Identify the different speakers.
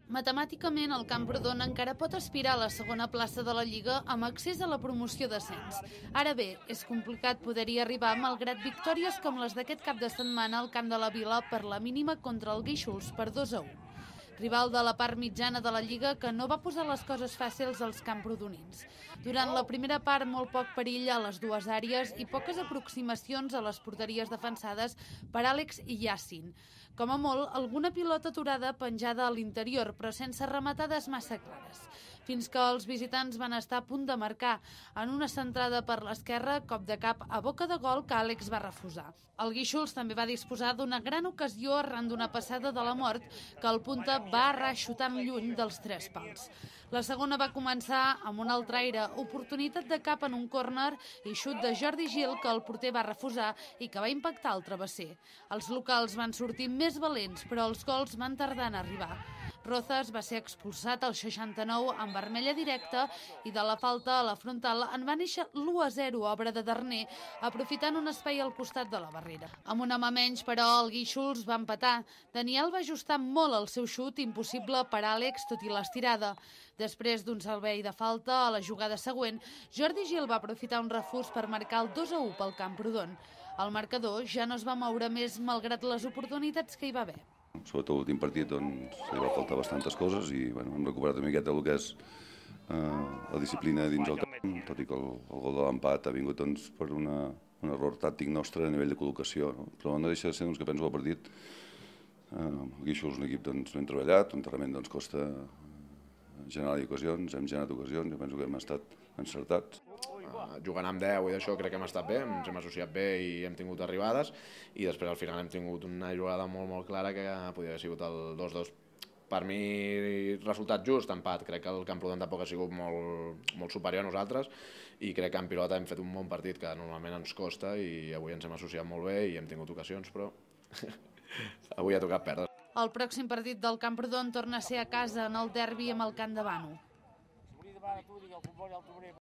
Speaker 1: Matemàticament, el Camprodon encara pot aspirar a la segona plaça de la Lliga amb accés a la promoció d'ascens. Ara bé, és complicat poder-hi arribar malgrat victòries com les d'aquest cap de setmana al Camp de la Vila per la mínima contra el Guíxols per 2-1. Rival de la part mitjana de la Lliga que no va posar les coses fàcils als camprodonins. Durant la primera part, molt poc perill a les dues àrees i poques aproximacions a les porteries defensades per Àlex i Yassin. Com a molt, alguna pilota aturada penjada a l'interior, però sense rematades massa clares. Fins que els visitants van estar a punt de marcar. En una centrada per l'esquerra, cop de cap a boca de gol que Àlex va refusar. El Guíxols també va disposar d'una gran ocasió arran d'una passada de la mort que el punta va errar xutant lluny dels 3 pals. La segona va començar amb un altre aire, oportunitat de cap en un córner i xut de Jordi Gil que el porter va refusar i que va impactar el travesser. Els locals van sortir més valents, però els gols van tardar en arribar. Rozas va ser expulsat al 69 amb vermella directa i de la falta a la frontal en va néixer l'1-0, obra de Darner, aprofitant un espai al costat de la barrera. Amb un home menys, però, el Guíxols va empatar. Daniel va ajustar molt el seu xut, impossible per Àlex, tot i l'estirada. Després d'un servei de falta a la jugada següent, Jordi Gil va aprofitar un refús per marcar el 2-1 pel Camprodon. El marcador ja no es va moure més malgrat les oportunitats que hi va haver.
Speaker 2: Sobretot l'últim partit doncs, li va faltar bastantes coses i hem recuperat una miqueta el que és la disciplina dins el camp, tot i que el gol de l'empat ha vingut per un error tàctic nostre a nivell de col·locació. Però no deixa de ser que penso el partit. El Guíxols és un equip ben treballat, on realment costa generar ocasions, hem generat ocasions, jo penso que hem estat encertats.
Speaker 3: Jugant amb 10 i d'això crec que hem estat bé, ens hem associat bé i hem tingut arribades i després al final hem tingut una jugada molt clara que podia haver sigut el 2-2. Per mi, resultat just, empat. Crec que el Camprodon tampoc ha sigut molt superior a nosaltres i crec que en pilota hem fet un bon partit que normalment ens costa i avui ens hem associat molt bé i hem tingut ocasions, però avui ha tocat perdre.
Speaker 1: El pròxim partit del Camprodon torna a ser a casa en el derbi amb el Camp de Bànol.